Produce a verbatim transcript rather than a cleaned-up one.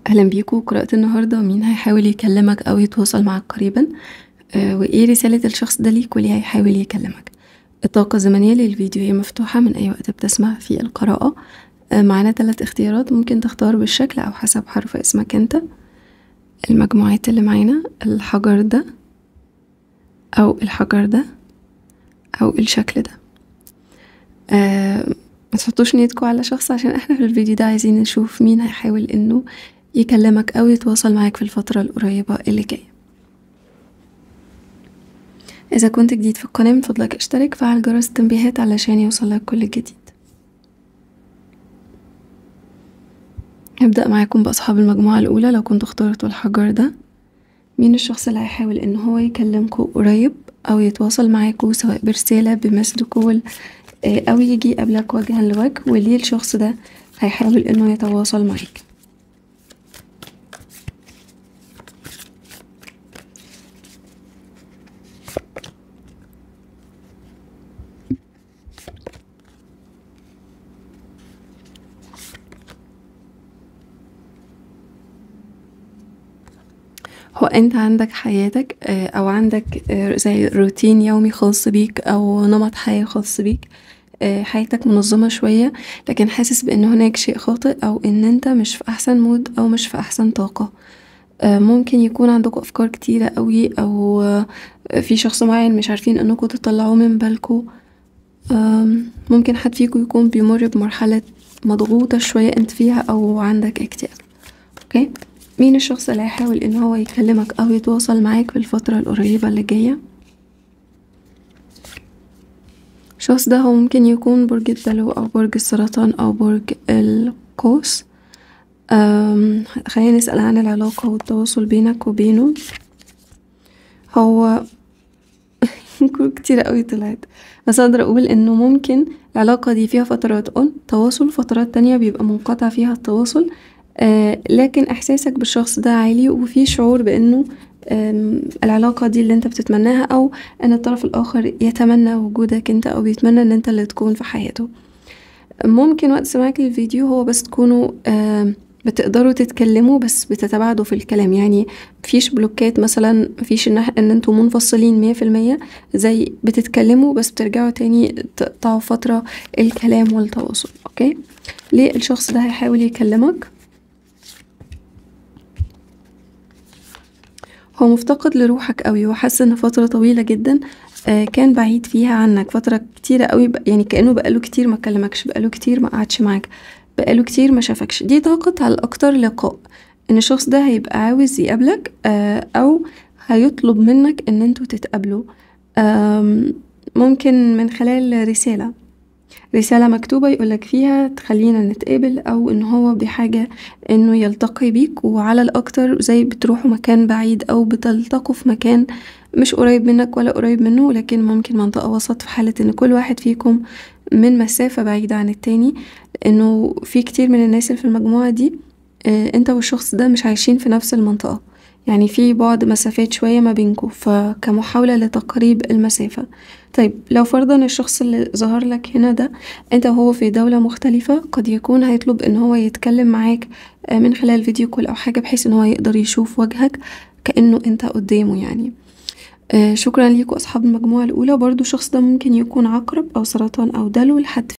أهلا بيكم. قراءة النهاردة مين هيحاول يكلمك أو يتواصل معك قريبا، آه وإيه رسالة الشخص ده ليك وليه هيحاول يكلمك. الطاقة الزمنية للفيديو هي مفتوحة من أي وقت بتسمع في القراءة. آه معانا ثلاث اختيارات ممكن تختار بالشكل أو حسب حرف اسمك أنت. المجموعات اللي معانا الحجر ده أو الحجر ده أو الشكل ده. آه ما تحطوش نيتكم على شخص، عشان احنا في الفيديو ده عايزين نشوف مين هيحاول انه يكلمك او يتواصل معاك في الفترة القريبة اللي جاية. اذا كنت جديد في القناة من فضلك اشترك، فعل جرس التنبيهات علشان يوصلك كل جديد. هبدأ معاكم بأصحاب المجموعة الأولى. لو كنت اخترتوا الحجر ده، مين الشخص اللي هيحاول ان هو يكلمكوا قريب او يتواصل معاكوا سواء برسالة بمسج كول او يجي يقابلك وجها لوجه، وليه الشخص ده هيحاول انه يتواصل معاك؟ هو انت عندك حياتك او عندك زي روتين يومي خاص بيك او نمط حياة خاص بيك، حياتك منظمة شوية، لكن حاسس بان هناك شيء خاطئ او ان انت مش في احسن مود او مش في احسن طاقة. ممكن يكون عندكم افكار كتيرة قوي، او في شخص معين مش عارفين انكم تطلعوه من بالكم. ممكن حد فيكم يكون بيمر بمرحلة مضغوطة شوية انت فيها او عندك اكتئاب. اوكي، مين الشخص اللي هيحاول ان هو يكلمك او يتواصل معاك في الفترة القريبة اللي جاية؟ الشخص ده هو ممكن يكون برج الدلو او برج السرطان او برج القوس. خلينا نسأل عن العلاقة والتواصل بينك وبينه. هو كتير قوي طلعت، بس اقدر اقول انه ممكن العلاقة دي فيها فترات اون تواصل، فترات تانية بيبقى منقطع فيها التواصل، آه لكن احساسك بالشخص ده عالي، وفي شعور بانه العلاقة دي اللي انت بتتمناها، او ان الطرف الاخر يتمنى وجودك انت او بيتمنى ان انت اللي تكون في حياته. ممكن وقت سماعك للفيديو هو بس تكونوا آه بتقدروا تتكلموا بس بتتباعدوا في الكلام، يعني مفيش بلوكات مثلا، مفيش ان, إن انتوا منفصلين مية في المية، زي بتتكلموا بس بترجعوا تاني تقطعوا فترة الكلام والتواصل. اوكي، ليه الشخص ده هيحاول يكلمك؟ هو مفتقد لروحك قوي، وحاسس ان فترة طويلة جدا آه كان بعيد فيها عنك، فترة كتيرة قوي، يعني كأنه بقاله كتير ما كلمكش، بقاله كتير ما قعدش معاك، بقاله كتير ما شافكش. دي طاقة على الاكتر لقاء، ان الشخص ده هيبقى عاوز يقابلك آه او هيطلب منك ان انتوا تتقابلوا، ممكن من خلال رسالة رسالة مكتوبة يقولك فيها تخلينا نتقابل، او ان هو بحاجة انه يلتقي بيك، وعلى الاكتر زي بتروحوا مكان بعيد او بتلتقوا في مكان مش قريب منك ولا قريب منه، لكن ممكن منطقة وسط، في حالة ان كل واحد فيكم من مسافة بعيدة عن التاني، لانه في كتير من الناس اللي في المجموعة دي اه انت والشخص ده مش عايشين في نفس المنطقة، يعني في بعد مسافات شوية ما بينكم، فكمحاولة لتقريب المسافة. طيب لو فرضا الشخص اللي ظهر لك هنا ده انت وهو في دولة مختلفة، قد يكون هيطلب ان هو يتكلم معاك من خلال فيديو كول او حاجة، بحيث ان هو يقدر يشوف وجهك كأنه انت قدامه يعني. آه شكرا ليكم اصحاب المجموعة الاولى. برضو الشخص ده ممكن يكون عقرب او سرطان او دلو لحد